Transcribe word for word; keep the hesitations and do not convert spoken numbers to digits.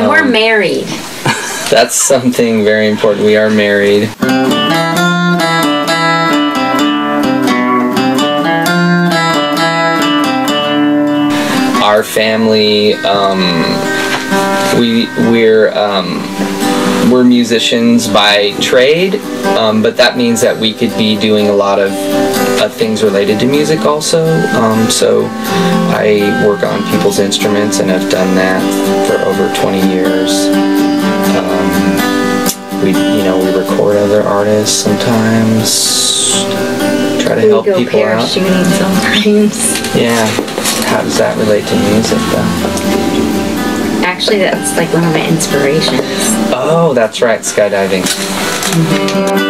And we're married. That's something very important. We are married. Our family, um, we we're um, we're musicians by trade, um, but that means that we could be doing a lot of uh, things related to music also. Um, so I work on people's instruments and have done that for over twenty years. Um, we, you know, we record other artists sometimes. Try to we help go people out. parachuting sometimes. Yeah. How does that relate to music, though? Actually, that's like one of my inspirations. Oh, that's right, skydiving. Mm-hmm.